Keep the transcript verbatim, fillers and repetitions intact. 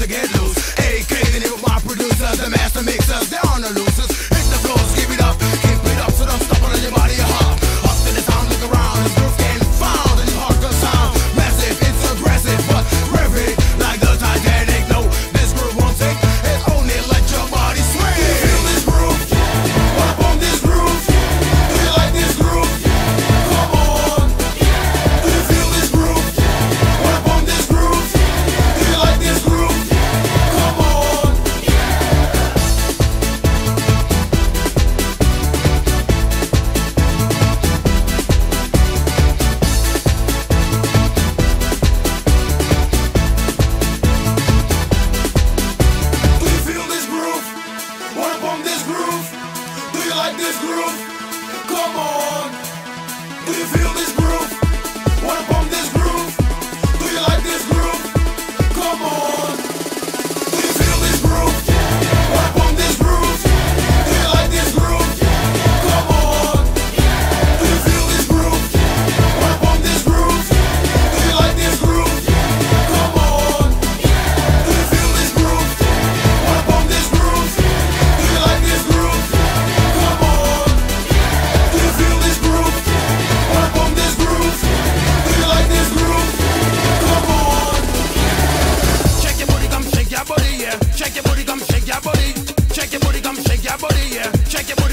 to get loose. A K, the name of my producers, the master mixers, they're on the losers. Hit the floors, keep it up, keep it up, so don't stop on your body, hop. Up to the sound, look around, this groove can found, and hardcore sound. Massive, it's aggressive, but rivet, like the Titanic. No, this groove won't take, it only let your body swing. Do you feel this groove? Wanna bump this groove? Do you like this groove? Come on. Do you feel this groove? Wanna bump this groove? Do you like this groove? Come on. Do you feel this groove? Wanna bump this groove? Do you like this groove? Come on. Do you feel this groove? Wanna bump this groove? Do you like this groove? Come on. Do you feel this groove? Wanna bump this groove? Do you like this groove? Come on. Do you feel this groove? Wanna bump this groove? Do you like this groove? Come on. Do you feel this groove? Wanna bump this groove? Do you like this groove? Come on. Do you feel this groove? Wanna bump this groove? Do you like this groove? Come on. Shake your booty, come shake your body, yeah. Shake your booty, come shake your body. Shake your booty, come shake your body, yeah. Shake your booty.